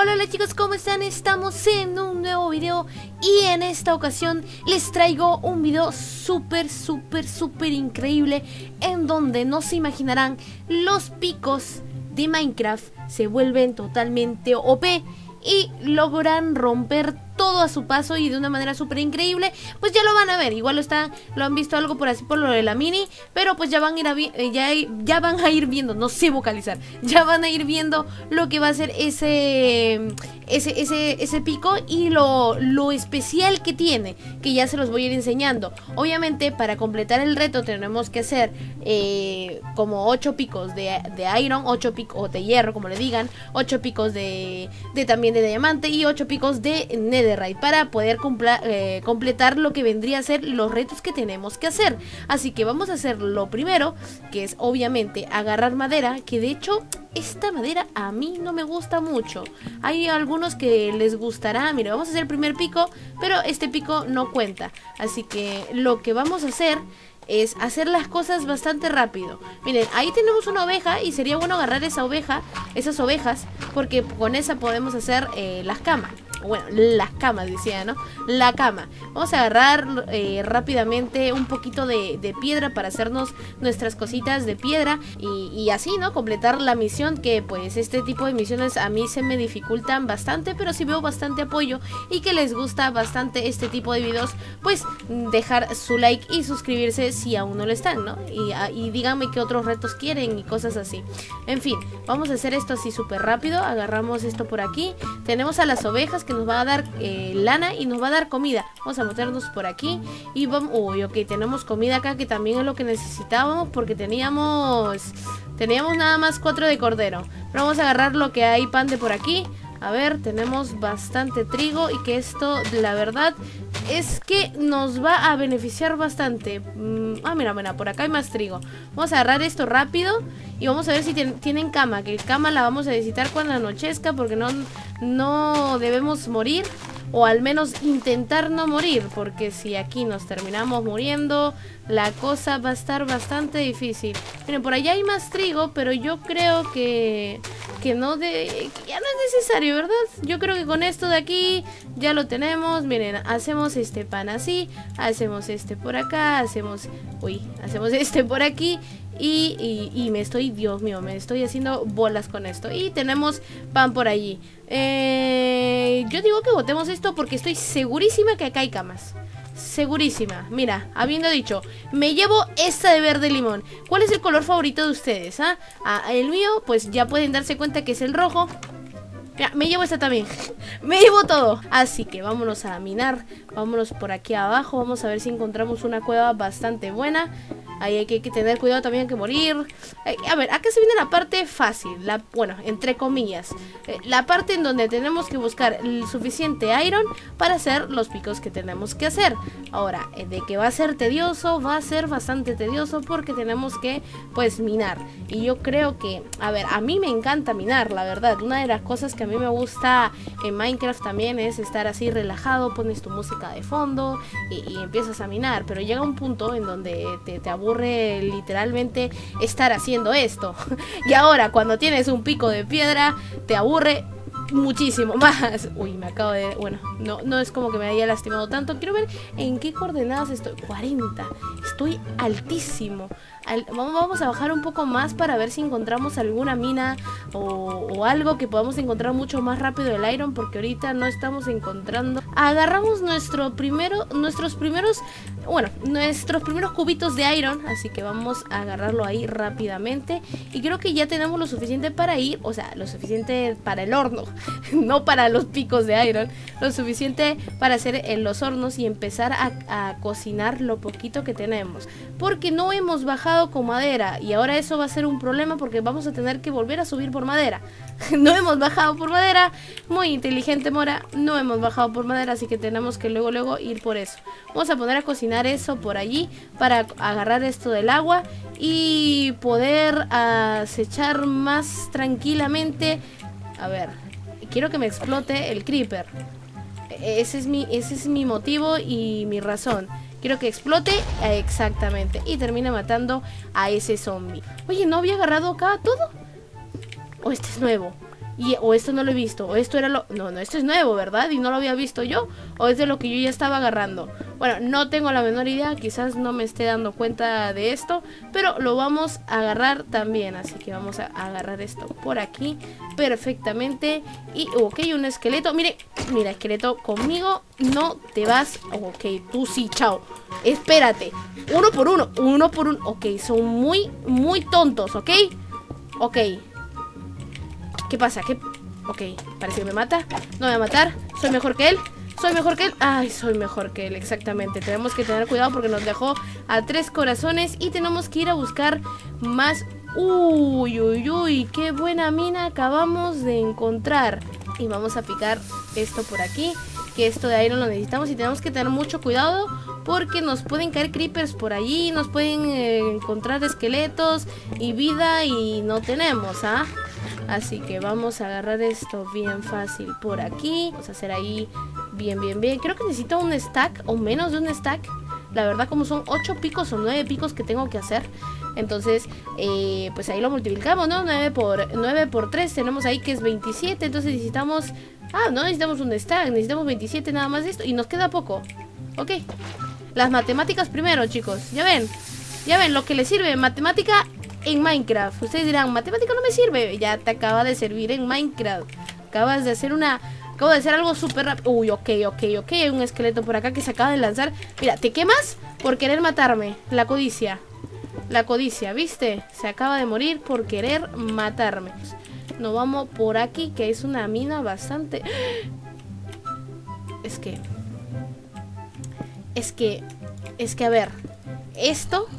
Hola chicos, ¿cómo están? Estamos en un nuevo video y en esta ocasión les traigo un video súper increíble en donde no se imaginarán, los picos de Minecraft se vuelven totalmente OP y logran romper todo a su paso y de una manera súper increíble. Pues ya lo van a ver, igual lo han visto algo por así por lo de la mini, pero pues ya van a ir viendo, no sé vocalizar, ya van a ir viendo lo que va a ser ese pico y lo especial que tiene, que ya se los voy a ir enseñando. Obviamente para completar el reto tenemos que hacer como 8 picos de iron, 8 picos de hierro, como le digan, 8 picos también de diamante y 8 picos de netherite para poder completar lo que vendría a ser los retos que tenemos que hacer. Así que vamos a hacer lo primero, que es obviamente agarrar madera, que de hecho esta madera a mí no me gusta mucho. Hay algunos que les gustará. Mira, vamos a hacer el primer pico, pero este pico no cuenta. Así que lo que vamos a hacer es hacer las cosas bastante rápido. Miren, ahí tenemos una oveja y sería bueno agarrar esas ovejas, porque con esa podemos hacer las camas. Bueno, las camas decía, ¿no? La cama. Vamos a agarrar rápidamente un poquito de piedra para hacernos nuestras cositas de piedra y así, ¿no? Completar la misión, que pues este tipo de misiones a mí se me dificultan bastante, pero si veo bastante apoyo y que les gusta bastante este tipo de videos, pues dejar su like y suscribirse si aún no lo están, ¿no? Y díganme qué otros retos quieren y cosas así. En fin, vamos a hacer esto así súper rápido. Agarramos esto por aquí. Tenemos a las ovejas que nos va a dar lana y nos va a dar comida. Vamos a meternos por aquí y vamos... Uy, ok, tenemos comida acá, que también es lo que necesitábamos, porque teníamos nada más 4 de cordero. Pero vamos a agarrar lo que hay, pan de por aquí. A ver, tenemos bastante trigo y que esto, la verdad, es que nos va a beneficiar bastante. Mira, por acá hay más trigo. Vamos a agarrar esto rápido y vamos a ver si tienen cama. Que cama la vamos a necesitar cuando anochezca, porque no debemos morir. O al menos intentar no morir, porque si aquí nos terminamos muriendo, la cosa va a estar bastante difícil. Miren, por allá hay más trigo, pero yo creo que ya no es necesario, ¿verdad? Yo creo que con esto de aquí ya lo tenemos. Miren, hacemos este pan así, hacemos este por acá, hacemos este por aquí. Y Dios mío, me estoy haciendo bolas con esto. Y tenemos pan por allí. Yo digo que botemos esto porque estoy segurísima que acá hay camas. Segurísima. Mira, habiendo dicho, me llevo esta de verde limón. ¿Cuál es el color favorito de ustedes? El mío, pues ya pueden darse cuenta que es el rojo. Mira, me llevo esta también. Me llevo todo. Así que vámonos a minar. Vámonos por aquí abajo. Vamos a ver si encontramos una cueva bastante buena. Ahí hay que tener cuidado también, hay que morir. A ver, acá se viene la parte fácil, bueno, entre comillas, la parte en donde tenemos que buscar el suficiente iron para hacer los picos que tenemos que hacer. Ahora, de que va a ser tedioso, va a ser bastante tedioso, porque tenemos que, pues, minar. Y yo creo que, a ver, a mí me encanta minar, la verdad. Una de las cosas que a mí me gusta en Minecraft también es estar así relajado, pones tu música de fondo y empiezas a minar. Pero llega un punto en donde te aburre literalmente estar haciendo esto. Y ahora cuando tienes un pico de piedra te aburre muchísimo más. Uy, me acabo de... Bueno, no es como que me haya lastimado tanto. Quiero ver en qué coordenadas estoy. 40. Estoy altísimo. Vamos a bajar un poco más para ver si encontramos alguna mina o algo que podamos encontrar mucho más rápido el iron, porque ahorita no estamos encontrando. Agarramos nuestros primeros cubitos de iron, así que vamos a agarrarlo ahí rápidamente. Y creo que ya tenemos lo suficiente para ir, o sea, lo suficiente para el horno, no para los picos de iron, lo suficiente para hacer en los hornos y empezar a cocinar lo poquito que tenemos, porque no hemos bajado con madera y ahora eso va a ser un problema, porque vamos a tener que volver a subir por madera. No hemos bajado por madera. Muy inteligente, Mora. No hemos bajado por madera, así que tenemos que luego ir por eso. Vamos a poner a cocinar eso por allí para agarrar esto del agua y poder acechar más tranquilamente. A ver, quiero que me explote el creeper. Ese es mi motivo y mi razón. Quiero que explote, exactamente, y termine matando a ese zombie. Oye, ¿no había agarrado acá todo? ¿O este es nuevo? o esto no lo he visto, o esto era lo... No, esto es nuevo, ¿verdad? Y no lo había visto yo, o es de lo que yo ya estaba agarrando. Bueno, no tengo la menor idea, quizás no me esté dando cuenta de esto, pero lo vamos a agarrar también. Así que vamos a agarrar esto por aquí perfectamente. Y, ok, un esqueleto. Mira, esqueleto, conmigo no te vas. Ok, tú sí, chao. Espérate, uno por uno. Ok, son muy tontos, ¿ok? Ok. ¿Qué pasa? Ok, parece que me mata. No me va a matar, soy mejor que él. Ay, soy mejor que él, exactamente. Tenemos que tener cuidado porque nos dejó a 3 corazones. Y tenemos que ir a buscar más. Uy, qué buena mina acabamos de encontrar. Y vamos a picar esto por aquí, que esto de iron lo necesitamos. Y tenemos que tener mucho cuidado porque nos pueden caer creepers por allí. Nos pueden encontrar esqueletos y vida y no tenemos, ¿ah? Así que vamos a agarrar esto bien fácil por aquí. Vamos a hacer ahí bien. Creo que necesito un stack o menos de un stack. La verdad, como son 8 picos o 9 picos que tengo que hacer. Entonces, pues ahí lo multiplicamos, ¿no? 9 por 3 tenemos ahí que es 27. Entonces necesitamos... no necesitamos un stack, necesitamos 27 nada más de esto. Y nos queda poco. Ok. Las matemáticas primero, chicos. Ya ven lo que les sirve. Matemática en Minecraft. Ustedes dirán, matemática no me sirve. Ya te acaba de servir en Minecraft. Acabo de hacer algo súper rápido. Uy, ok. Hay un esqueleto por acá que se acaba de lanzar. Mira, te quemas por querer matarme. La codicia, ¿viste? Se acaba de morir por querer matarme. Nos vamos por aquí, que es una mina bastante... Es que, a ver, esto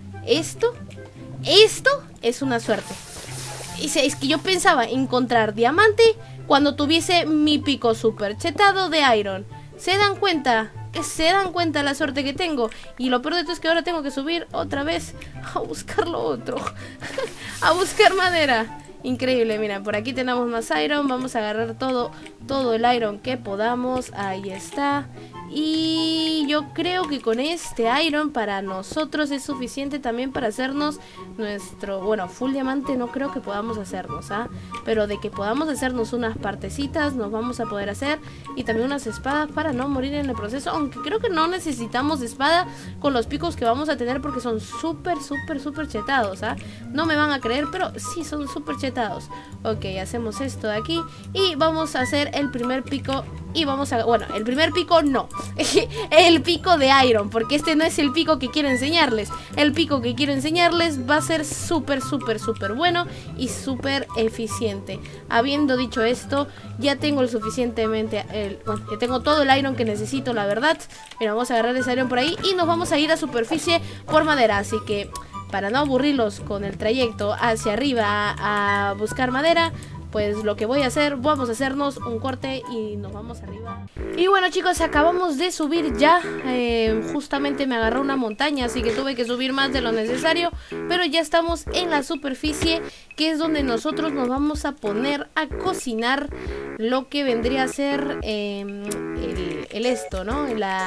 es una suerte. Es que yo pensaba encontrar diamante cuando tuviese mi pico super chetado de iron. ¿Se dan cuenta? La suerte que tengo. Y lo peor de todo es que ahora tengo que subir otra vez a buscar lo otro. A buscar madera. Increíble, mira, por aquí tenemos más iron. Vamos a agarrar todo el iron que podamos. Ahí está. Y yo creo que con este iron para nosotros es suficiente también para hacernos nuestro... Bueno, full diamante no creo que podamos hacernos, ¿ah? Pero de que podamos hacernos unas partecitas nos vamos a poder hacer. Y también unas espadas para no morir en el proceso. Aunque creo que no necesitamos espada con los picos que vamos a tener porque son súper chetados, ¿ah? No me van a creer, pero sí son súper chetados. Ok, hacemos esto de aquí y vamos a hacer el primer pico. Y vamos a... Bueno, el primer pico no. El pico de iron, porque este no es el pico que quiero enseñarles. El pico que quiero enseñarles va a ser súper bueno y súper eficiente. Habiendo dicho esto, ya tengo el suficientemente... Bueno, ya tengo todo el iron que necesito, la verdad. Mira, vamos a agarrar ese iron por ahí y nos vamos a ir a superficie por madera. Así que, para no aburrirlos con el trayecto hacia arriba a buscar madera, pues lo que voy a hacer, vamos a hacernos un corte y nos vamos arriba. Y bueno, chicos, acabamos de subir ya. Justamente me agarró una montaña, así que tuve que subir más de lo necesario. Pero ya estamos en la superficie, que es donde nosotros nos vamos a poner a cocinar lo que vendría a ser esto, ¿no?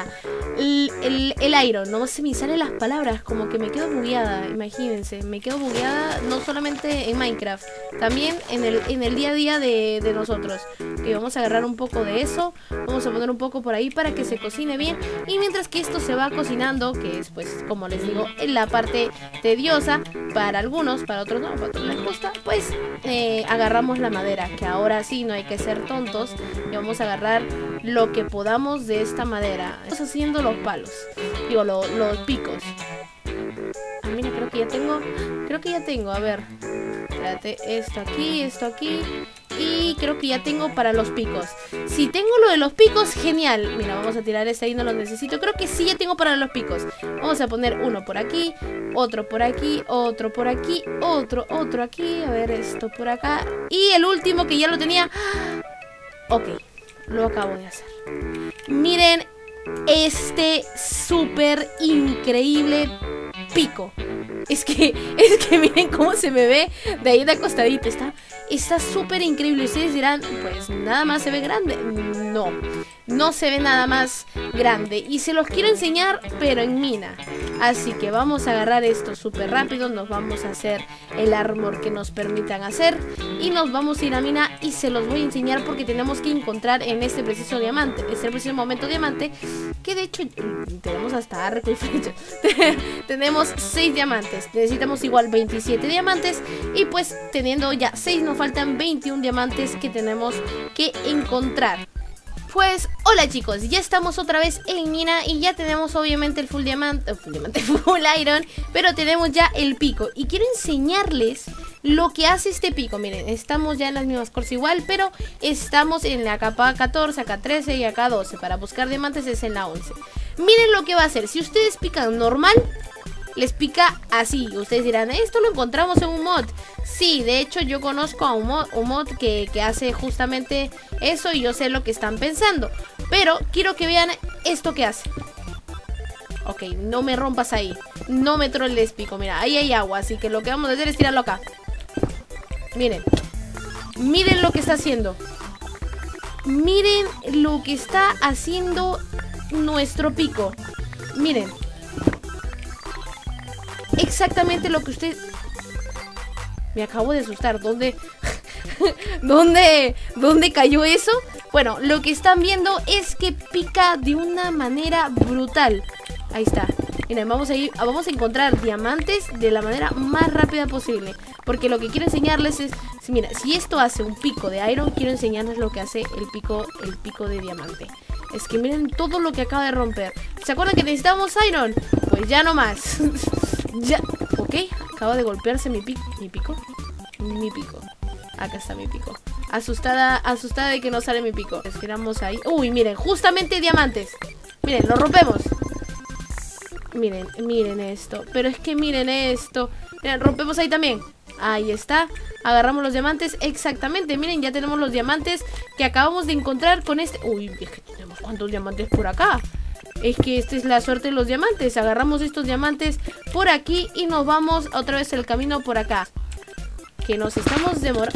El iron. No se me salen las palabras, como que me quedo bugueada. Imagínense, me quedo bugueada no solamente en Minecraft, también en el día a día de nosotros. Que vamos a agarrar un poco de eso, vamos a poner un poco por ahí para que se cocine bien. Y mientras que esto se va cocinando, que es, pues, como les digo, en la parte tediosa para algunos, para otros no, para otros les gusta, pues agarramos la madera, que ahora sí no hay que ser tontos y vamos a agarrar lo que podamos de esta madera. Estamos haciendo los palos, digo, los picos. Mira, creo que ya tengo, a ver, espérate, esto aquí y creo que ya tengo para los picos. Si tengo lo de los picos, genial. Mira, vamos a tirar ese ahí, no lo necesito. Creo que sí ya tengo para los picos. Vamos a poner uno por aquí, otro por aquí, otro por aquí, otro aquí. A ver, esto por acá. Y el último que ya lo tenía. Ok, lo acabo de hacer. Miren este súper increíble pico. Es que miren cómo se me ve de ahí de acostadito. Está súper increíble. Ustedes dirán, pues nada más se ve grande. No se ve nada más grande. Y se los quiero enseñar, pero en mina. Así que vamos a agarrar esto súper rápido. Nos vamos a hacer el armor que nos permitan hacer. Y nos vamos a ir a mina y se los voy a enseñar porque tenemos que encontrar en este preciso diamante. Este preciso momento diamante. Que de hecho tenemos hasta arco y flecha. Tenemos 6 diamantes. Necesitamos igual 27 diamantes. Y pues teniendo ya 6 nos faltan 21 diamantes que tenemos que encontrar. Pues hola chicos, ya estamos otra vez en mina y ya tenemos obviamente el full diamante, full iron, pero tenemos ya el pico y quiero enseñarles lo que hace este pico. Miren, estamos ya en las mismas cores igual, pero estamos en la capa 14, acá 13 y acá 12. Para buscar diamantes es en la 11. Miren lo que va a hacer, si ustedes pican normal, les pica así. Ustedes dirán, esto lo encontramos en un mod. Sí, de hecho yo conozco a un mod que hace justamente eso y yo sé lo que están pensando. Pero quiero que vean esto que hace. Ok, no me rompas ahí. No me troles, pico. Mira, ahí hay agua, así que lo que vamos a hacer es tirarlo acá. Miren. Miren lo que está haciendo. Miren lo que está haciendo nuestro pico. Miren. Exactamente lo que usted... Me acabo de asustar. ¿Dónde cayó eso? Bueno, lo que están viendo es que pica de una manera brutal. Ahí está. Miren, vamos a encontrar diamantes de la manera más rápida posible. Porque lo que quiero enseñarles es... Mira, si esto hace un pico de iron, quiero enseñarles lo que hace el pico de diamante. Es que miren todo lo que acaba de romper. ¿Se acuerdan que necesitábamos iron? Pues ya no más. Ya, ok, acaba de golpearse mi pico. ¿Mi pico? Acá está mi pico. Asustada de que no sale mi pico. Estiramos ahí. Uy, miren, justamente diamantes. Miren, lo rompemos. Miren esto. Pero es que miren esto. Miren, rompemos ahí también. Ahí está. Agarramos los diamantes. Exactamente, miren, ya tenemos los diamantes que acabamos de encontrar con este. Uy, es que tenemos cuántos diamantes por acá. Es que esta es la suerte de los diamantes. Agarramos estos diamantes por aquí y nos vamos otra vez el camino por acá. Que nos estamos demorando.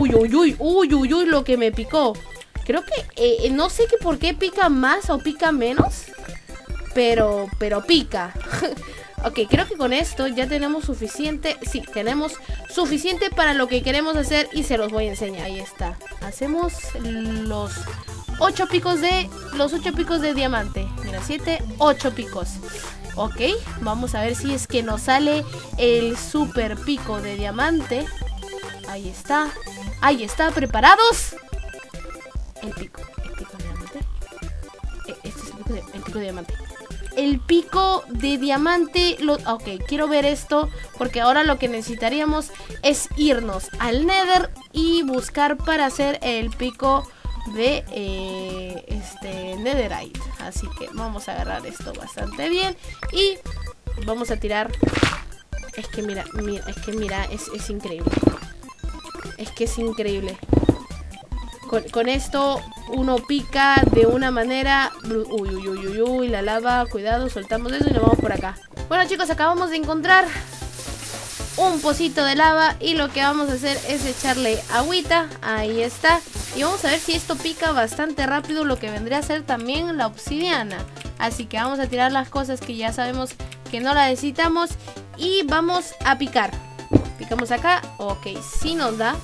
Uy, lo que me picó. Creo que, no sé que por qué pica más o pica menos. Pero pica. Ok, creo que con esto ya tenemos suficiente. Sí, tenemos suficiente para lo que queremos hacer y se los voy a enseñar. Ahí está. Hacemos los 8 picos de diamante. Mira, 7, 8 picos. Ok, vamos a ver si es que nos sale el super pico de diamante. Ahí está. Ahí está, ¿preparados? El pico de diamante. Este es el pico de diamante. El pico de diamante. Ok, quiero ver esto porque ahora lo que necesitaríamos es irnos al Nether y buscar para hacer el pico de Netherite. Así que vamos a agarrar esto bastante bien y vamos a tirar. Es que mira, es increíble. Es que es increíble. Con esto uno pica de una manera... Uy, la lava, cuidado, soltamos eso y nos vamos por acá. Bueno chicos, acabamos de encontrar un pocito de lava y lo que vamos a hacer es echarle agüita. Ahí está. Y vamos a ver si esto pica bastante rápido, lo que vendría a ser también la obsidiana. Así que vamos a tirar las cosas que ya sabemos que no la necesitamos y vamos a picar. Picamos acá, ok, sí nos da.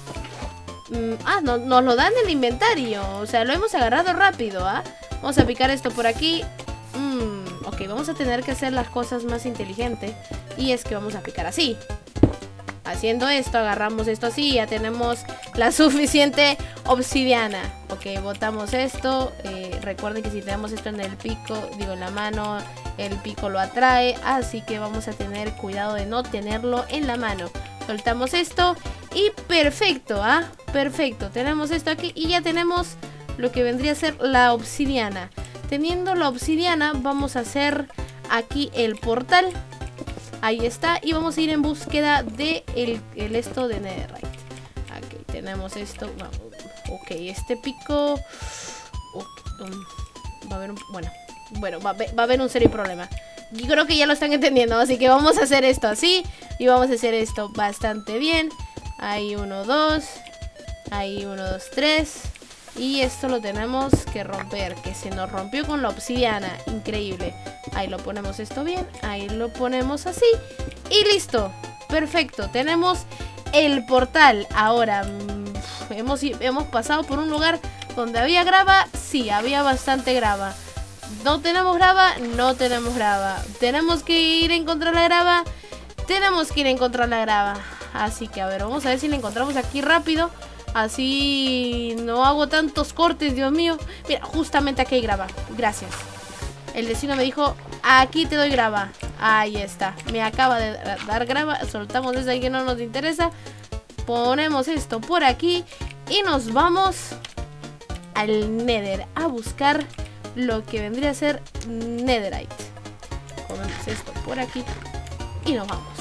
No, nos lo dan en el inventario. O sea, lo hemos agarrado rápido, ¿ah? Vamos a picar esto por aquí. Ok, vamos a tener que hacer las cosas más inteligentes. Y es que vamos a picar así. Haciendo esto, agarramos esto así. Ya tenemos la suficiente obsidiana. Ok, botamos esto. Recuerden que si tenemos esto en el pico, digo en la mano, el pico lo atrae. Así que vamos a tener cuidado de no tenerlo en la mano. Soltamos esto y perfecto, ¿ah? Perfecto, tenemos esto aquí y ya tenemos lo que vendría a ser la obsidiana. Teniendo la obsidiana vamos a hacer aquí el portal. Ahí está, y vamos a ir en búsqueda de el esto de Netherite. Aquí tenemos esto. Ok, este pico va a haber un... Bueno, va a haber un serio problema. Yo creo que ya lo están entendiendo, así que vamos a hacer esto así. Y vamos a hacer esto bastante bien. Ahí 1, 2. Ahí 1, 2, 3. Y esto lo tenemos que romper, que se nos rompió con la obsidiana. Increíble. Ahí lo ponemos esto bien. Ahí lo ponemos así. Y listo. Perfecto. Tenemos el portal. Ahora, hemos pasado por un lugar donde había grava. Sí, había bastante grava. No tenemos grava, no tenemos grava. Tenemos que ir a encontrar la grava. Tenemos que ir a encontrar la grava. Así que a ver, vamos a ver si la encontramos aquí rápido. Así no hago tantos cortes, Dios mío. Mira, justamente aquí hay grava. Gracias. El vecino me dijo, aquí te doy grava. Ahí está. Me acaba de dar grava. Soltamos esa que no nos interesa. Ponemos esto por aquí. Y nos vamos al Nether a buscar lo que vendría a ser Netherite. Ponemos esto por aquí y nos vamos.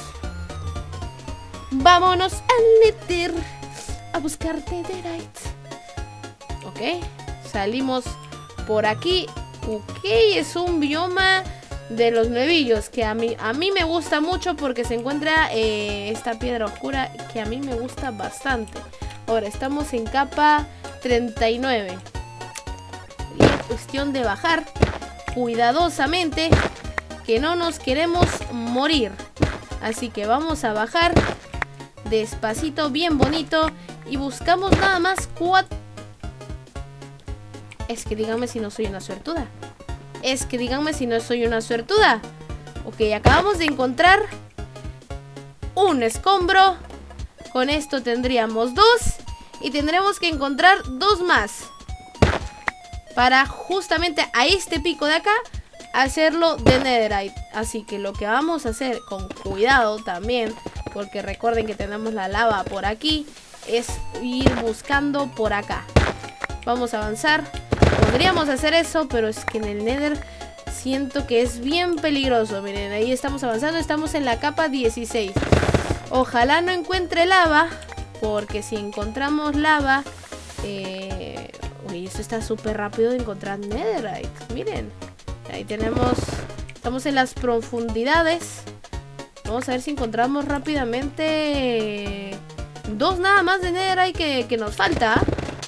Vámonos al Nether a buscar Netherite. Ok, salimos por aquí. Ok, es un bioma de los nuevillos que a mí me gusta mucho porque se encuentra esta piedra oscura que a mí me gusta bastante. Ahora estamos en capa 39. Y es cuestión de bajar cuidadosamente, que no nos queremos morir. Así que vamos a bajar despacito, bien bonito. Y buscamos nada más 4. Es que díganme si no soy una suertuda. Es que díganme si no soy una suertuda. Ok, acabamos de encontrar un escombro. Con esto tendríamos 2. Y tendremos que encontrar 2 más para justamente a este pico de acá hacerlo de Netherite. Así que lo que vamos a hacer con cuidado también, porque recuerden que tenemos la lava por aquí, es ir buscando por acá. Vamos a avanzar. Podríamos hacer eso, pero es que en el Nether siento que es bien peligroso. Miren, ahí estamos avanzando. Estamos en la capa 16. Ojalá no encuentre lava, porque si encontramos lava... uy, esto está súper rápido de encontrar Netherite. Miren, ahí tenemos... Estamos en las profundidades. Vamos a ver si encontramos rápidamente 2 nada más de Netherite que nos falta.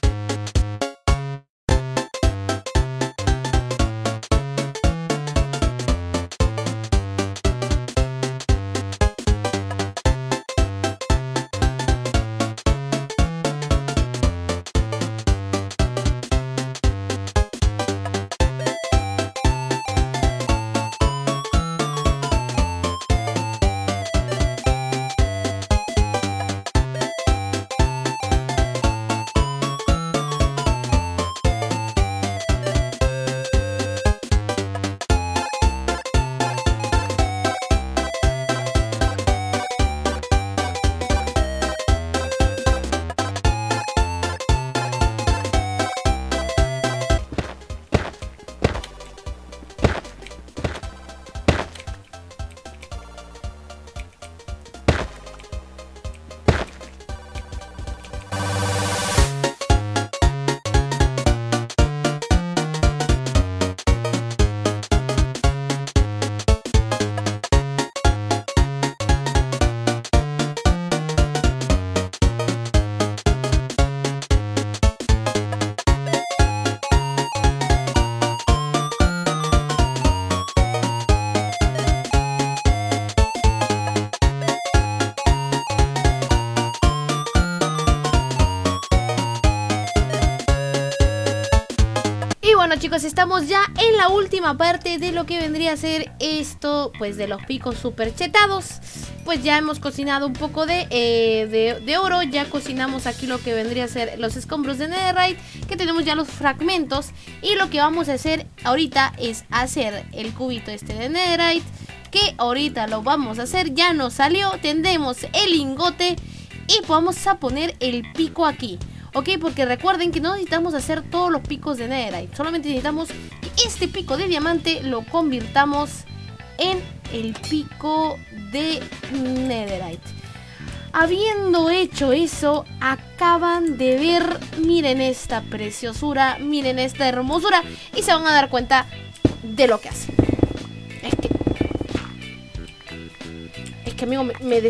Bueno, chicos, estamos ya en la última parte de lo que vendría a ser esto, pues de los picos super chetados. Pues ya hemos cocinado un poco de oro, ya cocinamos aquí lo que vendría a ser los escombros de Netherite, que tenemos ya los fragmentos. Y lo que vamos a hacer ahorita es hacer el cubito este de Netherite, que ahorita lo vamos a hacer, ya nos salió, tendremos el lingote y vamos a poner el pico aquí. Ok, porque recuerden que no necesitamos hacer todos los picos de Netherite. Solamente necesitamos que este pico de diamante lo convirtamos en el pico de Netherite. Habiendo hecho eso, acaban de ver, miren esta preciosura, miren esta hermosura, y se van a dar cuenta de lo que hace. Es que que amigo,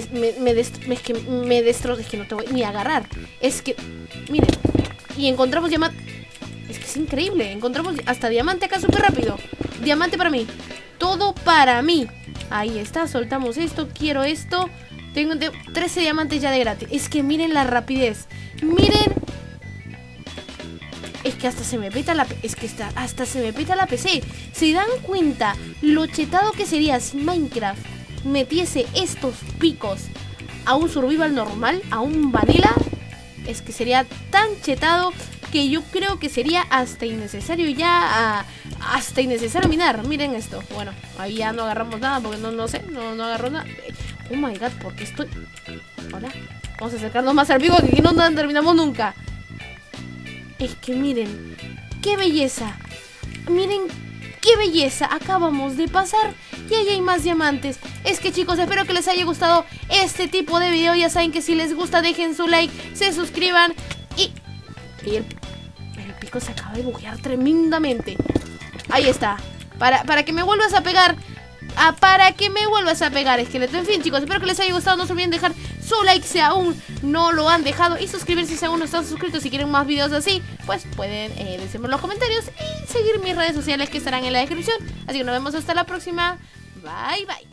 me destroza. Es que no te voy ni a agarrar. Es que, miren. Y encontramos diamante. Es que es increíble. Encontramos hasta diamante acá súper rápido. Diamante para mí. Todo para mí. Ahí está, soltamos esto. Quiero esto. Tengo 13 diamantes ya de gratis. Es que miren la rapidez. Miren. Es que hasta se me peta la... hasta se me peta la PC. ¿Se dan cuenta lo chetado que sería si Minecraft metiese estos picos a un survival normal, a un vanilla? Es que sería tan chetado que yo creo que sería hasta innecesario ya... hasta innecesario minar. Miren esto. Bueno, ahí ya no agarramos nada porque no sé, no agarró nada. Oh my god, ¿por qué estoy...? Hola. Vamos a acercarnos más al vivo, que aquí no terminamos nunca. Es que miren, qué belleza. Miren qué belleza. Acabamos de pasar y ahí hay más diamantes. Es que chicos, espero que les haya gustado este tipo de video. Ya saben que si les gusta dejen su like, se suscriban. Y el pico se acaba de buguear tremendamente. Ahí está. Para que me vuelvas a pegar. Para que me vuelvas a pegar, esqueleto. En fin, chicos, espero que les haya gustado. No se olviden dejar su like si aún no lo han dejado, y suscribirse si aún no están suscritos. Si quieren más videos así, pues pueden decirme en los comentarios y seguir mis redes sociales que estarán en la descripción. Así que nos vemos hasta la próxima. Bye, bye.